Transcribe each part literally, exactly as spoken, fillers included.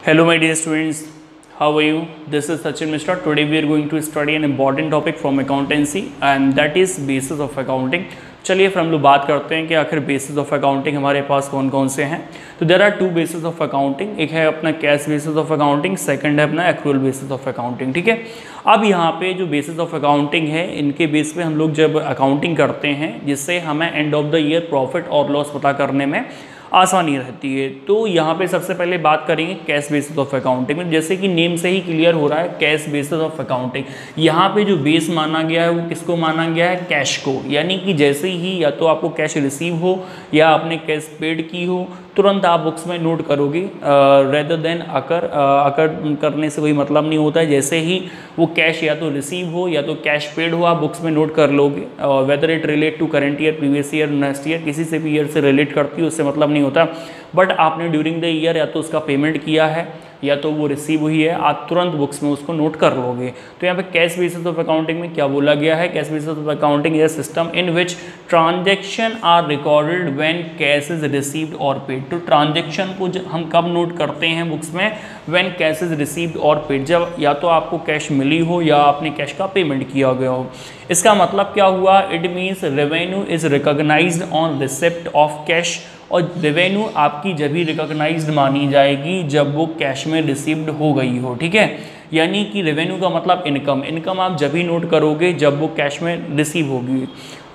Hello my dear students, how are you? This is Sachin Mishra. Today we are going to study an important topic from accountancy and that is basis of accounting. चलिए फिर हम लोग बात करते हैं कि आखिर basis of accounting हमारे पास कौन कौन से हैं। तो there are two basis of accounting, एक है अपना cash basis of accounting, second है अपना एक्रूअल बेसिस ऑफ अकाउंटिंग। ठीक है, अब यहाँ पे जो बेसिस ऑफ अकाउंटिंग है इनके बेस पे हम लोग जब अकाउंटिंग करते हैं जिससे हमें end of the year profit और लॉस पता करने में आसानी रहती है। तो यहाँ पे सबसे पहले बात करेंगे कैश बेसिस ऑफ अकाउंटिंग में। जैसे कि नेम से ही क्लियर हो रहा है कैश बेसिस ऑफ अकाउंटिंग, यहाँ पे जो बेस माना गया है वो किसको माना गया है? कैश को। यानी कि जैसे ही या तो आपको कैश रिसीव हो या आपने कैश पेड की हो तुरंत आप बुक्स में नोट करोगे, रेदर देन अकर अकर करने से कोई मतलब नहीं होता है। जैसे ही वो कैश या तो रिसीव हो या तो कैश पेड हो आप बुक्स में नोट कर लोगे। Whether it relate to current year, previous year, next year, किसी से भी ईयर से रिलेट करती है उससे मतलब नहीं होता। बट आपने ड्यूरिंग द ईयर या तो उसका पेमेंट किया है या तो वो रिसीव हुई है, आप तुरंत बुक्स में उसको नोट कर लोगे। तो यहाँ पे कैश बेसिस ऑफ अकाउंटिंग में क्या बोला गया है? Cash basis of accounting is a system in which transaction are recorded when cash is received और पेड। तो ट्रांजैक्शन को हम कब नोट करते हैं बुक्स में? व्हेन कैश इज रिसीव्ड और पेड, जब या तो आपको कैश मिली हो या आपने कैश का पेमेंट किया गया हो। इसका मतलब क्या हुआ? It means revenue is recognised on receipt of cash, और रेवेन्यू आपकी जब भी रिकॉग्नाइज्ड मानी जाएगी जब वो कैश में रिसीव्ड हो गई हो। ठीक है, यानी कि रेवेन्यू का मतलब इनकम। इनकम आप जब भी नोट करोगे जब वो कैश में रिसीव होगी।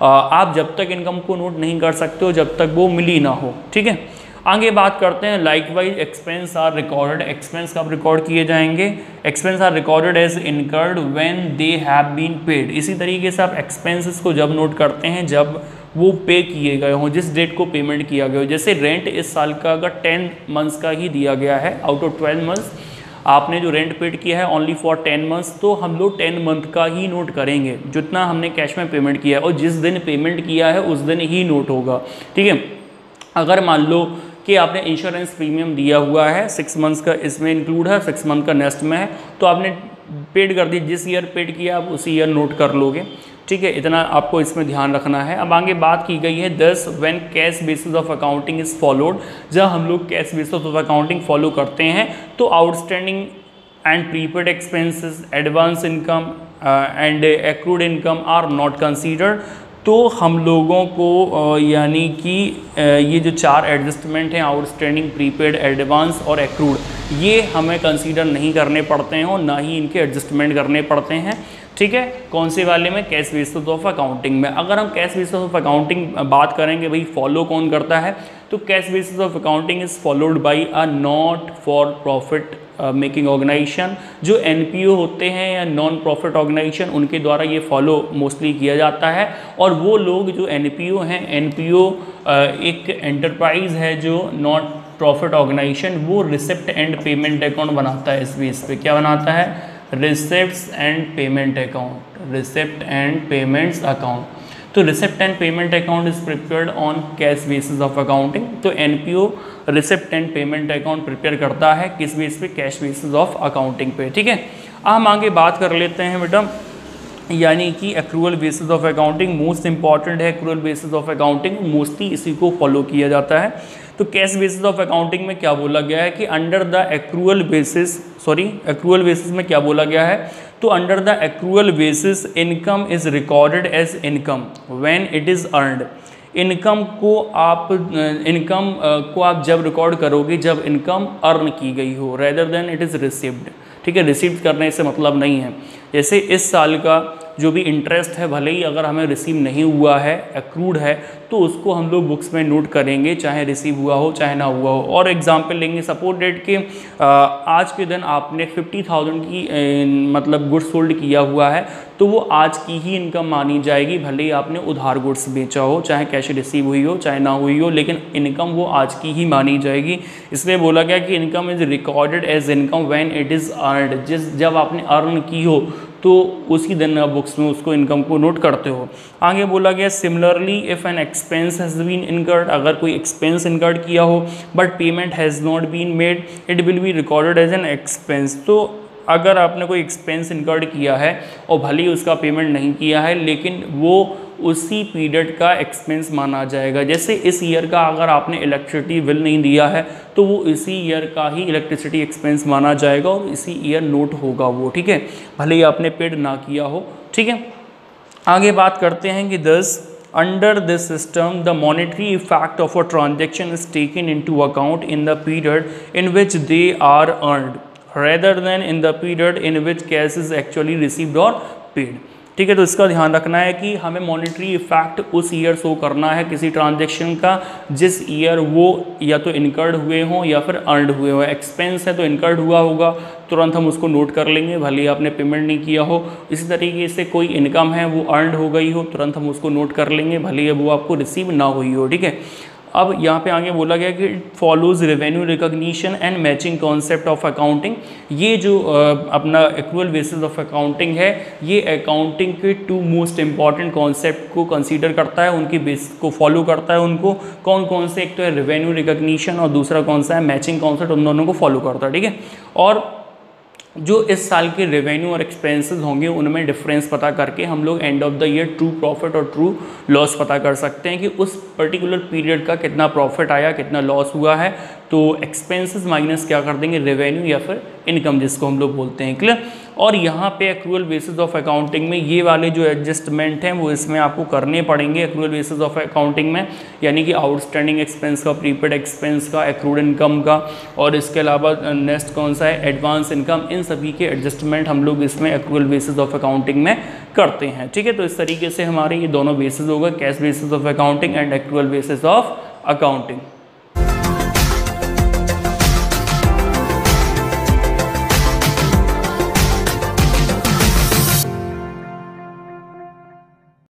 आप जब तक इनकम को नोट नहीं कर सकते हो जब तक वो मिली ना हो। ठीक है, आगे बात करते हैं likewise expense are recorded. Expense कब रिकॉर्ड किए जाएंगे? Expense are recorded as incurred when they have been paid. इसी तरीके से आप एक्सपेंसेस को जब नोट करते हैं जब वो पे किए गए हों, जिस डेट को पेमेंट किया गया हो। जैसे रेंट इस साल का अगर टेन मंथ्स का ही दिया गया है, आउट ऑफ ट्वेल्व मंथ्स आपने जो रेंट पेड किया है ओनली फॉर टेन मंथ्स, तो हम लोग टेन मंथ का ही नोट करेंगे जितना हमने कैश में पेमेंट किया है, और जिस दिन पेमेंट किया है उस दिन ही नोट होगा। ठीक है, अगर मान लो कि आपने इंश्योरेंस प्रीमियम दिया हुआ है, सिक्स मंथ्स का इसमें इंक्लूड है, सिक्स मंथ का नेक्स्ट में है, तो आपने पेड कर दी, जिस ईयर पेड किया आप उसी ईयर नोट कर लोगे। ठीक है, इतना आपको इसमें ध्यान रखना है। अब आगे बात की गई है thus when cash basis of accounting is followed. जब हम लोग cash basis of accounting follow करते हैं तो outstanding and prepaid expenses, advance income and accrued income are not considered. तो हम लोगों को यानी कि ये जो चार एडजस्टमेंट हैं, आउटस्टैंडिंग, प्रीपेड, एडवांस और एक्रूड, ये हमें कंसीडर नहीं करने पड़ते हैं और ना ही इनके एडजस्टमेंट करने पड़ते हैं। ठीक है, कौन से वाले में? कैश बेसिस ऑफ अकाउंटिंग में। अगर हम कैश बेसिस ऑफ अकाउंटिंग बात करेंगे, भाई फॉलो कौन करता है, तो cash basis of accounting is followed by a not for profit making organisation. जो एनपीओ होते हैं या नॉन प्रॉफिट ऑर्गेनाइजेशन, उनके द्वारा ये फॉलो मोस्टली किया जाता है। और वो लोग जो एनपीओ हैं, एनपीओ एक एंटरप्राइज है जो नॉट प्रॉफिट ऑर्गेनाइजेशन, वो रिसिप्ट एंड पेमेंट अकाउंट बनाता है। इस बेस पे क्या बनाता है? Receipts and payment account, receipt and payments account. तो receipt and payment account is prepared on cash basis of accounting. तो NPO receipt and payment account prepare करता है किस बेस पे? कैश बेसिस ऑफ अकाउंटिंग पे। ठीक है, हम आगे बात कर लेते हैं बेटा, यानी कि accrual basis of accounting most important है। Accrual basis of accounting mostly इसी को फॉलो किया जाता है। तो कैश बेसिस ऑफ अकाउंटिंग में क्या बोला गया है कि under the accrual basis, sorry accrual basis में क्या बोला गया है? तो under the accrual basis income is recorded as income when it is earned. Income को आप इनकम को आप जब रिकॉर्ड करोगे जब इनकम अर्न की गई हो, rather than it is received. ठीक है, रिसीव करने से मतलब नहीं है। जैसे इस साल का जो भी इंटरेस्ट है, भले ही अगर हमें रिसीव नहीं हुआ है, एक्रूड है, तो उसको हम लोग बुक्स में नोट करेंगे, चाहे रिसीव हुआ हो चाहे ना हुआ हो। और एग्जांपल लेंगे, सपोज डेट के आज के दिन आपने फिफ्टी थाउजेंड की ए, मतलब गुड्स सोल्ड किया हुआ है, तो वो आज की ही इनकम मानी जाएगी, भले ही आपने उधार गुड्स बेचा हो, चाहे कैश रिसीव हुई हो चाहे ना हुई हो, लेकिन इनकम वो आज की ही मानी जाएगी। इसलिए बोला गया कि income is recorded as income when it is earned. जिस जब आपने अर्न की हो तो उसी दिन आप बुक्स में उसको इनकम को नोट करते हो। आगे बोला गया similarly if an expense has been incurred, अगर कोई एक्सपेंस इनकर्ड किया हो but payment has not been made, it will be recorded as an expense. तो अगर आपने कोई एक्सपेंस इनकर्ड किया है और भले ही उसका पेमेंट नहीं किया है, लेकिन वो उसी पीरियड का एक्सपेंस माना जाएगा। जैसे इस ईयर का अगर आपने इलेक्ट्रिसिटी बिल नहीं दिया है तो वो इसी ईयर का ही इलेक्ट्रिसिटी एक्सपेंस माना जाएगा और इसी ईयर नोट होगा वो, ठीक है, भले ही आपने पेड ना किया हो, ठीक है। आगे बात करते हैं कि दस under this system the monetary effect of a transaction is taken into account in the period in which they are earned rather than in the period in which cash is actually received or paid, ठीक है। तो इसका ध्यान रखना है कि हमें monetary effect उस ईयर शो करना है किसी ट्रांजैक्शन का जिस ईयर वो या तो इनकर्ड हुए हों या फिर अर्नड हुए हों। एक्सपेंस है तो इनकर्ड हुआ होगा, तुरंत हम उसको नोट कर लेंगे भले ही आपने पेमेंट नहीं किया हो। इसी तरीके से कोई इनकम है वो अर्नड हो गई हो, तुरंत हम उसको नोट कर लेंगे भले ही वो आपको रिसीव ना हुई हो, ठीक है। अब यहाँ पे आगे बोला गया कि it follows revenue recognition and matching concept of accounting. ये जो uh, अपना एक्रूअल बेसिस ऑफ अकाउंटिंग है ये अकाउंटिंग के टू मोस्ट इंपॉर्टेंट कॉन्सेप्ट को कंसीडर करता है, उनकी बेसिस को फॉलो करता है। उनको कौन कौन से, एक तो है रेवेन्यू रिकॉग्निशन और दूसरा कौन सा है मैचिंग कॉन्सेप्ट, उन दोनों को फॉलो करता है, ठीक है। और जो इस साल के रेवेन्यू और एक्सपेंसेस होंगे उनमें डिफरेंस पता करके हम लोग end of the year true profit और ट्रू लॉस पता कर सकते हैं कि उस पर्टिकुलर पीरियड का कितना प्रॉफिट आया, कितना लॉस हुआ है। तो एक्सपेंसेस माइनस क्या कर देंगे, रेवेन्यू या फिर इनकम जिसको हम लोग बोलते हैं, क्लियर। और यहाँ पे एक्रूअल बेसिस ऑफ अकाउंटिंग में ये वाले जो एडजस्टमेंट हैं वो इसमें आपको करने पड़ेंगे एक्रूअल बेसिस ऑफ अकाउंटिंग में, यानी कि आउटस्टैंडिंग एक्सपेंस का, प्रीपेड एक्सपेंस का, एक्रूड इनकम का, और इसके अलावा नेक्स्ट कौन सा है एडवांस इनकम। इन सभी के एडजस्टमेंट हम लोग इसमें एक्रूअल बेसिस ऑफ अकाउंटिंग में करते हैं, ठीक है। तो इस तरीके से हमारे ये दोनों बेसिस होगा, cash basis of accounting and accrual basis of accounting.